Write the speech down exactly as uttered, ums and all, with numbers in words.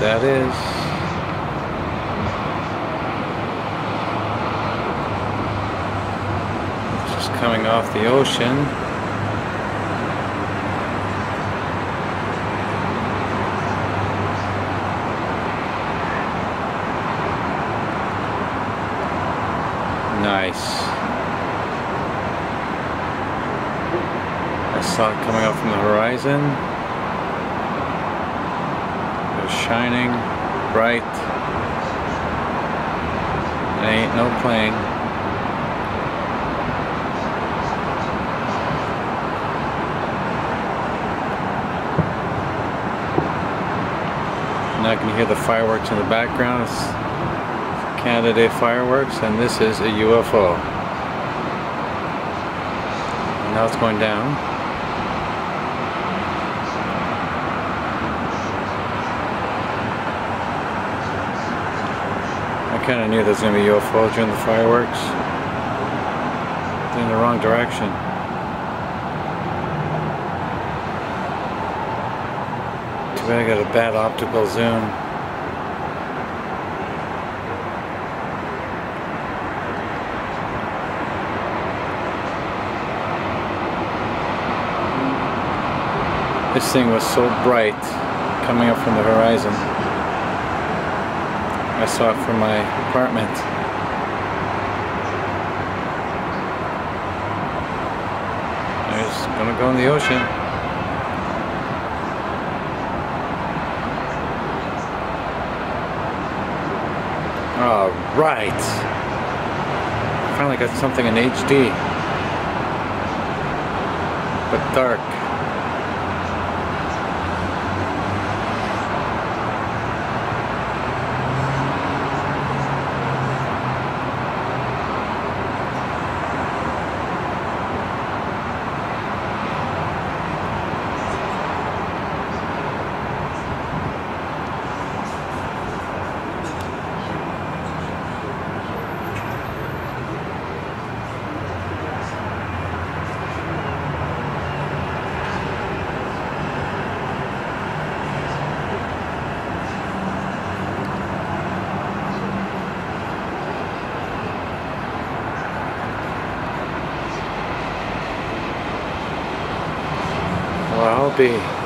that is. Just coming off the ocean. Nice. I saw it coming up from the horizon. It was shining bright. It ain't no plane. Now I can hear the fireworks in the background. It's Canada Day fireworks, and this is a U F O. And now it's going down. I kind of knew there was going to be U F Os during the fireworks. They're in the wrong direction. Too bad I got a bad optical zoom. This thing was so bright coming up from the horizon. I saw it from my apartment. I was gonna go in the ocean. Alright. Finally got something in H D. But dark. Well, I'll be